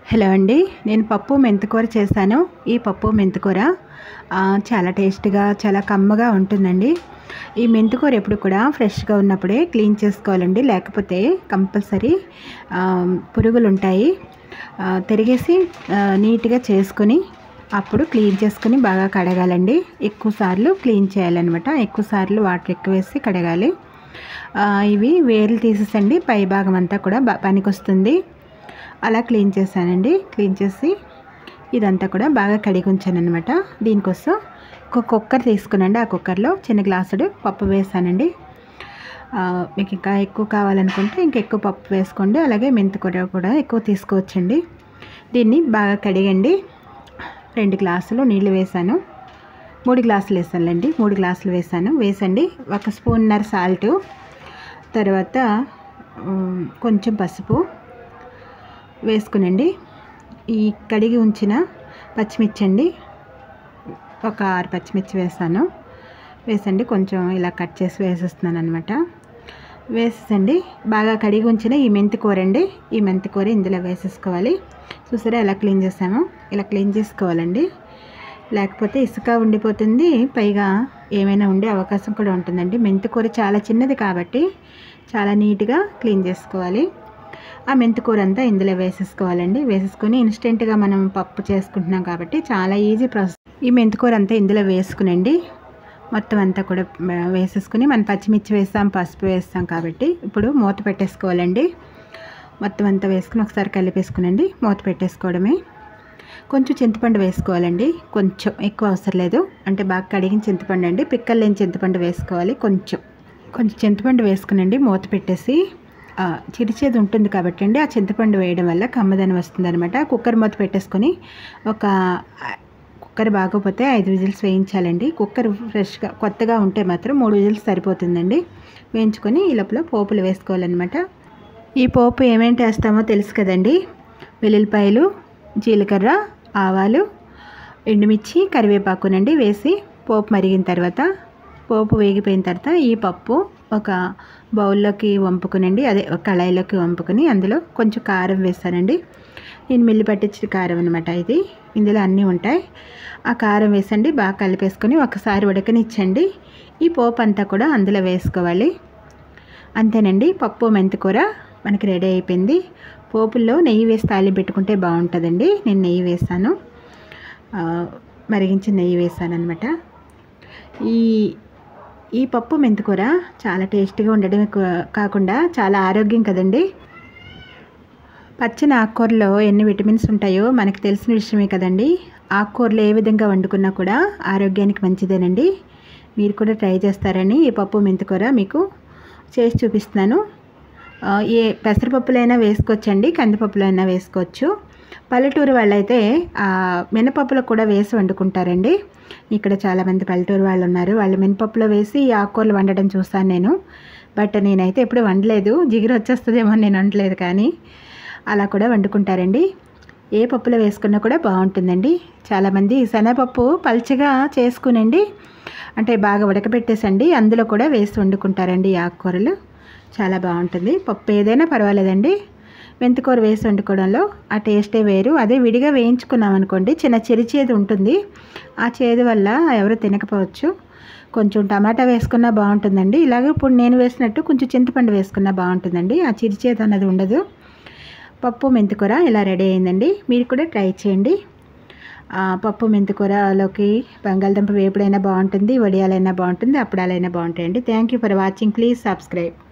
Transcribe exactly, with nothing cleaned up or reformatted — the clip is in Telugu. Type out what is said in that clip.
హలో అండి, నేను పప్పు మెంతికూర చేశాను. ఈ పప్పు మెంతికూర చాలా టేస్ట్గా చాలా కమ్మగా ఉంటుందండి. ఈ మెంతికూర ఎప్పుడు కూడా ఫ్రెష్గా ఉన్నప్పుడే క్లీన్ చేసుకోవాలండి, లేకపోతే కంపల్సరీ పురుగులు ఉంటాయి. తిరిగేసి నీట్గా చేసుకొని అప్పుడు క్లీన్ చేసుకొని బాగా కడగాలండి. ఎక్కువ సార్లు క్లీన్ చేయాలన్నమాట. ఎక్కువ సార్లు వాటర్ ఎక్కువ వేసి కడగాలి. ఇవి వేర్లు తీసేసండి, పై భాగం అంతా కూడా పనికొస్తుంది. అలా క్లీన్ చేశానండి. క్లీన్ చేసి ఇదంతా కూడా బాగా కడిగి ఉంచాను అనమాట. దీనికోసం ఒక కుక్కర్ తీసుకునండి. ఆ కుక్కర్లో చిన్న గ్లాసుడు పప్పు వేసానండి. మీకు ఇంకా ఎక్కువ కావాలనుకుంటే ఇంకా ఎక్కువ పప్పు వేసుకోండి. అలాగే మెంతికూర కూడా ఎక్కువ తీసుకోవచ్చండి. దీన్ని బాగా కడిగండి. రెండు గ్లాసులు నీళ్ళు వేసాను. మూడు గ్లాసులు వేసానులేండి. మూడు గ్లాసులు వేసాను. వేసండి ఒక స్పూన్నర సాల్టు, తర్వాత కొంచెం పసుపు వేసుకునండి. ఈ కడిగి ఉంచిన పచ్చిమిర్చి అండి, ఒక ఆరు పచ్చిమిర్చి వేసాను. వేసండి కొంచెం ఇలా కట్ చేసి వేసేస్తున్నాను అనమాట. వేసేసండి బాగా కడిగి ఉంచిన ఈ మెంతికూర అండి. ఈ మెంతికూర ఇందులో వేసేసుకోవాలి. చూసారా ఎలా క్లీన్ చేసామో, ఇలా క్లీన్ చేసుకోవాలండి. లేకపోతే ఇసుక ఉండిపోతుంది, పైగా ఏమైనా ఉండే అవకాశం కూడా ఉంటుందండి. మెంతికూర చాలా చిన్నది కాబట్టి చాలా నీట్గా క్లీన్ చేసుకోవాలి. ఆ మెంతికూర అంతా ఇందులో వేసేసుకోవాలండి. వేసేసుకొని ఇన్స్టెంట్గా మనం పప్పు చేసుకుంటున్నాం కాబట్టి చాలా ఈజీ ప్రాసెస్. ఈ మెంతికూర అంతా ఇందులో వేసుకునండి. మొత్తం అంతా కూడా వేసేసుకుని మనం పచ్చిమిర్చి వేస్తాం, పసుపు వేస్తాం కాబట్టి ఇప్పుడు మూత పెట్టేసుకోవాలండి. మొత్తం అంతా వేసుకుని ఒకసారి కలిపేసుకునండి. మూత పెట్టేసుకోవడమే. కొంచెం చింతపండు వేసుకోవాలండి. కొంచెం ఎక్కువ అవసరం లేదు, అంటే బాగా కడిగిన చింతపండు అండి. పిక్కలు లేని చింతపండు వేసుకోవాలి. కొంచెం కొంచెం చింతపండు వేసుకునండి. మూత పెట్టేసి చిరిచేది ఉంటుంది కాబట్టి అండి, ఆ చింతపండు వేయడం వల్ల కమ్మదనం వస్తుంది అనమాట. కుక్కర్ మూత పెట్టేసుకొని ఒక కుక్కర్ బాగోపోతే ఐదు విజిల్స్ వేయించాలండి. కుక్కర్ ఫ్రెష్గా కొత్తగా ఉంటే మాత్రం మూడు విజిల్స్ సరిపోతుందండి. వేయించుకొని ఈ లోపల పోపులు వేసుకోవాలన్నమాట. ఈ పోపు ఏమేంటి వేస్తామో తెలుసు కదండి. వెల్లుల్లిపాయలు, జీలకర్ర, ఆవాలు, ఎండుమిర్చి, కరివేపాకునండి వేసి పోపు మరిగిన తర్వాత, పోపు వేగిపోయిన తర్వాత ఈ పప్పు ఒక బౌల్లోకి వంపుకునండి, అదే కళాయిలోకి వంపుకొని అందులో కొంచెం కారం వేస్తానండి. నేను మిల్లి పట్టించిన కారం అనమాట ఇది. ఇందులో అన్నీ ఉంటాయి. ఆ కారం వేసండి, బాగా కలిపేసుకొని ఒకసారి ఉడకనిచ్చండి. ఈ పోపు అంతా కూడా అందులో వేసుకోవాలి. అంతేనండి, పప్పు మెంతికూర మనకి రెడీ అయిపోయింది. పోపుల్లో నెయ్యి వేసి తాలింపు పెట్టుకుంటే బాగుంటుందండి. నేను నెయ్యి వేసాను, మరిగించి నెయ్యి వేసాను అనమాట. ఈ ఈ పప్పు మెంతికూర చాలా టేస్టీగా ఉండడమే కాకుండా చాలా ఆరోగ్యం కదండి. పచ్చని ఆకుకూరలో ఎన్ని విటమిన్స్ ఉంటాయో మనకు తెలిసిన విషయమే కదండి. ఆకుకూరలు ఏ విధంగా వండుకున్నా కూడా ఆరోగ్యానికి మంచిదేనండి. మీరు కూడా ట్రై చేస్తారని ఈ పప్పు మెంతికూర మీకు చేసి చూపిస్తున్నాను. ఏ పెసరపప్పులైనా వేసుకోవచ్చండి, కందిపప్పులో అయినా వేసుకోవచ్చు. పల్లెటూరు వాళ్ళైతే మినపప్పులో కూడా వేసి వండుకుంటారండి. ఇక్కడ చాలామంది పల్లెటూరు వాళ్ళు ఉన్నారు. వాళ్ళు మినపప్పులో వేసి ఆకుకూరలు వండడం చూస్తాను నేను. బట్ నేనైతే ఎప్పుడు వండలేదు. జిగురు వచ్చేస్తుందేమో నేను వండలేదు, కానీ అలా కూడా వండుకుంటారండి. ఏ పప్పులో వేసుకున్నా కూడా బాగుంటుందండి. చాలామంది శనగపప్పు పల్చగా చేసుకునండి, అంటే బాగా ఉడకబెట్టేసండి అందులో కూడా వేసి వండుకుంటారండి. ఆకుకూరలు చాలా బాగుంటుంది. పప్పు ఏదైనా పర్వాలేదండి, మెంతికూర వేసి వండుకోవడంలో ఆ టేస్టే వేరు. అదే విడిగా వేయించుకున్నాం అనుకోండి, చిన్న చిరిచేది ఉంటుంది. ఆ చేదు వల్ల ఎవరు తినకపోవచ్చు. కొంచెం టమాటా వేసుకున్నా బాగుంటుందండి. ఇలాగే ఇప్పుడు నేను వేసినట్టు కొంచెం చింతపండు వేసుకున్నా బాగుంటుందండి. ఆ చిరిచేది అన్నది ఉండదు. పప్పు మెంతికూర ఇలా రెడీ అయిందండి. మీరు కూడా ట్రై చేయండి. పప్పు మెంతికూరలోకి బంగాళదుంప వేపుడైనా బాగుంటుంది, వడియాలైనా బాగుంటుంది, అప్పడాలైనా బాగుంటాయండి. Thank you for watching. Please subscribe.